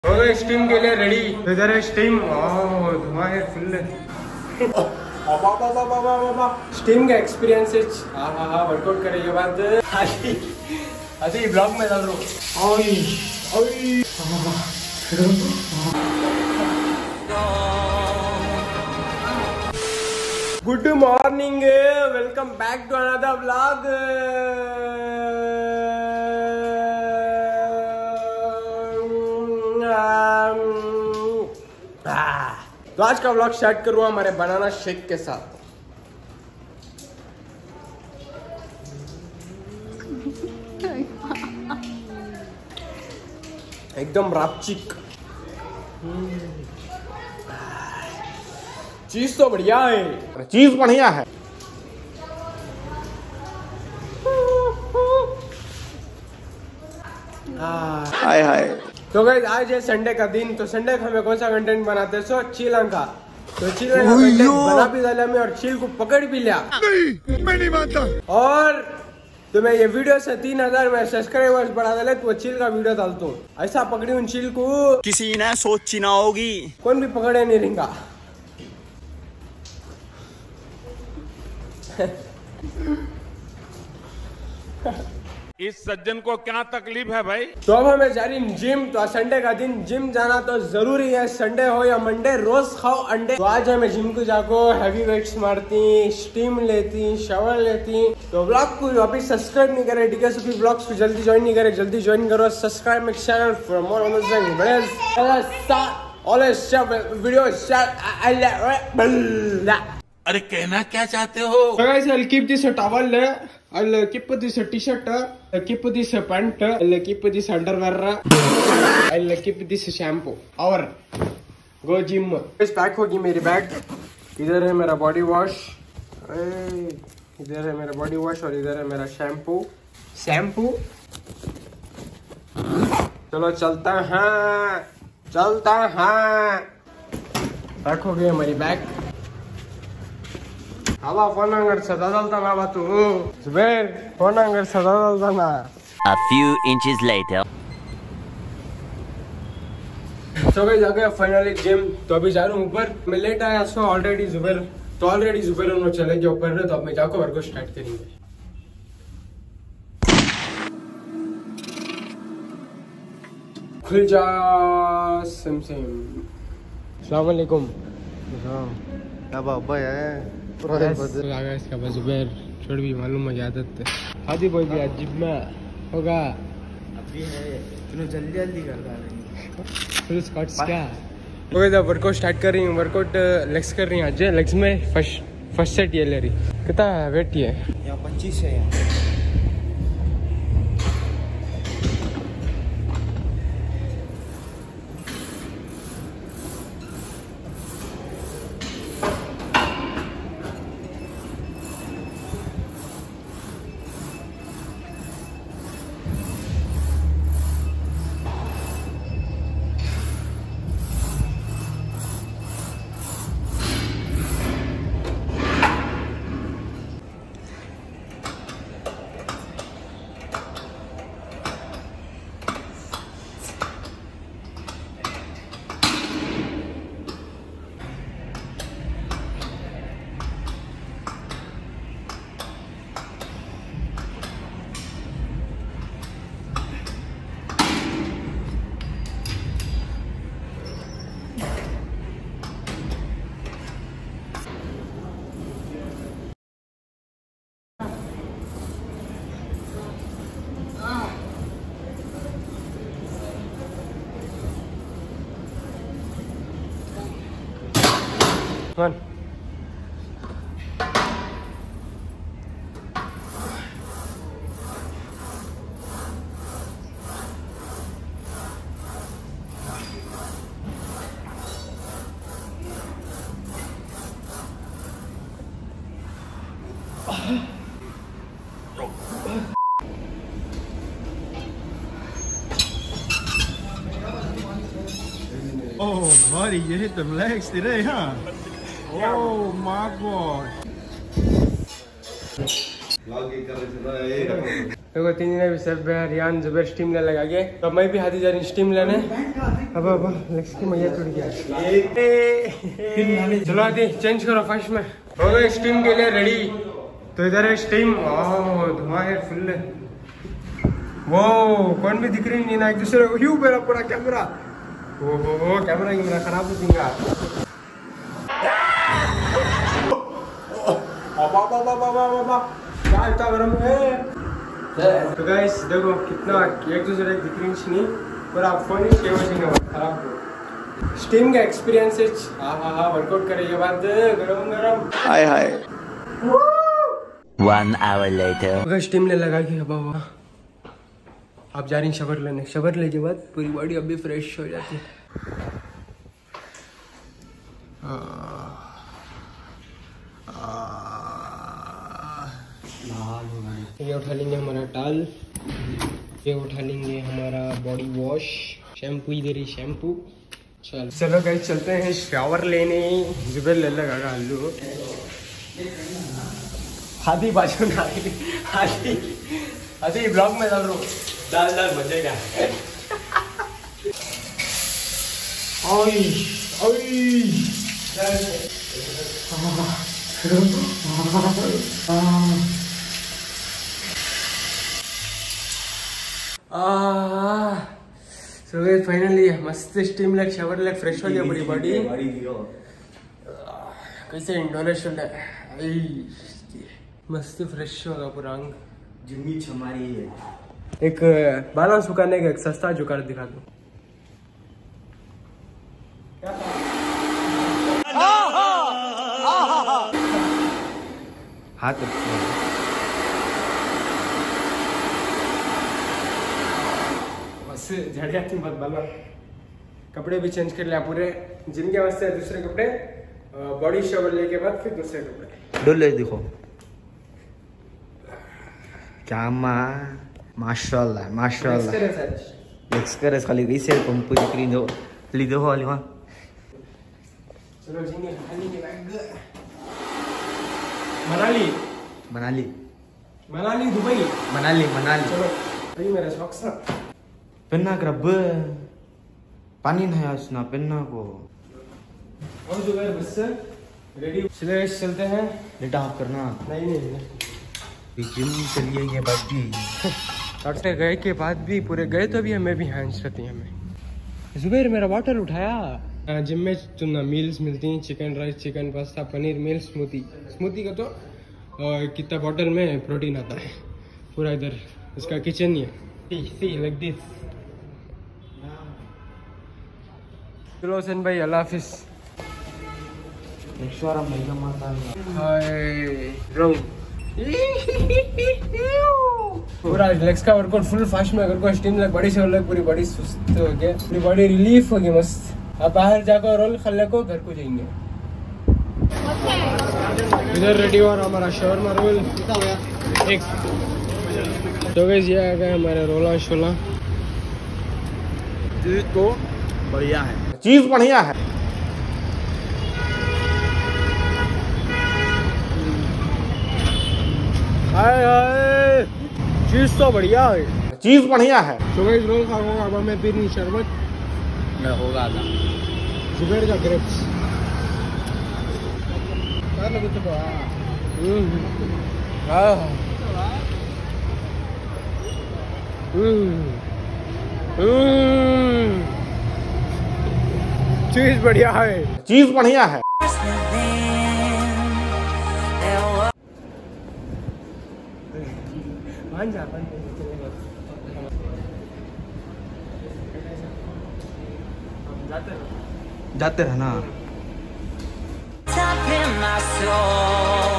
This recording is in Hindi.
हो गए स्टीम के लिए रेडी। इधर है स्टीम। धुआं है फुल। स्टीम का एक्सपीरियंस हाँ वर्कआउट करे के बाद अभी ब्लॉग में डाल रहा हूँ। Good morning, welcome back to another vlog. तो आज का व्लॉग स्टार्ट करूँ हमारे बनाना शेक के साथ। एकदम रापचिक। चीज तो बढ़िया है, चीज बढ़िया है। हाय हाय। तो गाइस आज है संडे का दिन। तो संडे का हमें कौन सा कंटेंट बनाते हैं? सो चिलंका। तो चिलंका कंटेंट बना भी डाला मैं और चिल को पकड़ भी लिया। नहीं, मैं नहीं मानता। और तो मैं ये वीडियो से 3000 में सब्सक्राइबर्स बढ़ा डाले तो चिल का वीडियो डालता हूँ। ऐसा पकड़ी हूँ चिल को, किसी ने सोची ना होगी, कौन भी पकड़े नहीं रहेगा। इस सज्जन को क्या तकलीफ है भाई? तो अब हमें जा रही जिम। तो संडे का दिन जिम जाना तो जरूरी है, संडे हो या मंडे, रोज खाओ अंडे। तो आज हमें जिम को जाको हैवी वेट्स मारती, स्टीम लेती, शावर लेती। तो ब्लॉग को वापिस सब्सक्राइब नहीं करे, डीके ब्लॉग्स को जल्दी ज्वाइन नहीं करे, जल्दी ज्वाइन करो। Subscribe my channel for more amazing videos. अरे कहना क्या चाहते हो? I'll keep this a towel, I'll keep this a t-shirt, I'll keep this a pant, I'll keep this underwear, I'll keep this shampoo और go gym। इस पैक होगी मेरी बैग। इधर है मेरा बॉडी वॉश, इधर है मेरा बॉडी वॉश और इधर है मेरा शैम्पू। चलो चलता है। पैक हो गई हमारी बैग। हवा फोन अंगर सदा डालता ना बातू जुबैर, फोन अंगर सदा डालता ना। A few inches later. तो गए जाके फाइनली जिम। तो अभी जा रहा हूँ ऊपर। मैं लेट आया सो ऑलरेडी जुबैर उन्होंने चले गए ऊपर। तो अब मैं जाकर वर्कआउट स्टार्ट करेंगे। खुल जा सिम। अस्सलाम वालेकुम। बाबा है इसका बस जुबैर छोड़ भी मालूम है आदत। हादी बोल दिया जिम में होगा अभी है, तूने जल्दी कर रहा फिर स्क्वाट्स क्या हो गया। वर्कआउट स्टार्ट कर रही हूँ। वर्कआउट लेग्स कर रही हूँ आज। लेग्स में फर्स्ट सेट ये ले रही। कितना वेट ये? यहाँ 25 है यहाँ। One. Oh buddy, you hit them legs today, huh? Oh my god. देखो तीन ने भी सब रियान जुबैर स्टीम ले लगा के, तो मैं भी हाथी जा रही स्टीम लेने। अब लेग्स की मैया टूट गया। चलो हाथी चेंज करो फर्स्ट में। हो गए स्टीम के लिए रेडी। तो इधर है स्टीम। धुआं है फुल। वो कौन भी दिख रही नहीं ना एक दूसरे को। ह्यू मेरा पूरा कैमरा। ओ कैमरा ही मेरा खराब हो जाएगा। क्या इतना गरम है। तो गाइस देखो कितना एक दूसरे की दिख रही नहीं, पूरा फोन ही खराब। स्टीम का एक्सपीरियंस है। हाँ वर्कआउट करे ये बात गरम गरम। हाय हाय। 1 hour later. स्टीम ले लगा के हवा आप जा रही शवर लेने। शवर लेने के बाद पूरी बॉडी अभी फ्रेश हो जाती है। ये उठा लेंगे हमारा टाल, ये उठा लेंगे हमारा बॉडी वॉश, शैम्पू ही दे रही शैम्पू। चलो गाइस चलते हैं शावर लेने। जुबैर ले लगा आलू हाथी बाजू ना हाथी हाथी ब्लॉग में डाल रो दाल बचेगा। ओई ओई सो गाइस फाइनली मस्त स्टीम लेग शावर लेग फ्रेश हो गया पूरी बॉडी। कैसे इंडोनेशियन है मस्त फ्रेश होगा पूरा अंग। जिम्मी हमारी है। एक बालों सुखाने का एक सस्ता जुगाड़ दिखा दो। हाथ बस झड़िया थी मत बाला। कपड़े भी चेंज कर लिया पूरे। जिनके वास्ते दूसरे कपड़े, बॉडी शावर लेके बाद फिर दूसरे कपड़े। डोले देखो क्या माशाल्लाह माशाल्लाह। एक्सप्रेस खाली रिसेल पंप दिक्री दो ली दो वाली वहां। चलो जिंगे खाली के बैग मनाली मनाली मनाली दुबई मनाली मनाली। चलो भाई मेरा शौक सा पेन्ना करब पानी नहीं आसना पेन्ना को। और जो है बस रेडी सीधे चलते हैं। बेटा आप करना नहीं जिम चलिए ये बात भी। डॉक्टर गए के बाद भी पूरे गए तो भी हमें भी हैंड्स रहती है। हमें जुबैर मेरा बॉटल उठाया। जिम में तुम मील्स मिलती हैं, chicken rice, chicken pasta, paneer meal, smoothie का तो कितना बॉटल में प्रोटीन आता है पूरा। इधर इसका किचन ही है। See like this. चलो हुसैन भाई अल्लाह हाफिज। पूरा लेग्स का वर्कआउट फुल फास्ट में। अगर कोई स्टीम लग बड़ी से लग पूरी बॉडी सुस्त हो गया, पूरी बॉडी रिलीफ हो गई मस्त। अब बाहर जाकर रोल खल्ले को घर को जाएंगे। इधर रेडी हो रहा हमारा शवरमा रोल एक। तो गाइस ये आ गया हमारा रोला शोला। चीज तो बढ़िया है, चीज बढ़िया है। हाय हाय चीज तो बढ़िया है, चीज बढ़िया है। तो गाइस रोल खाऊंगा। अब मैं पीनी शरबत मैं होगा ना जुबैर का ग्रेप्स। चीज बढ़िया है, चीज बढ़िया है। जाते रहना।